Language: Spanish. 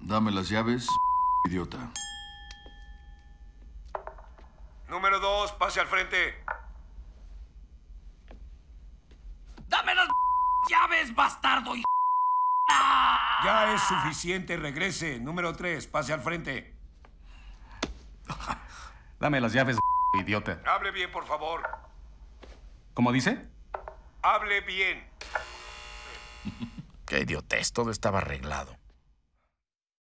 Dame las llaves, idiota. Número 2, pase al frente. ¡Dame las llaves, bastardo! Ya es suficiente, regrese. Número 3, pase al frente. Dame las llaves, idiota. Hable bien, por favor. ¿Cómo dice? Hable bien. Qué idiotez, todo estaba arreglado.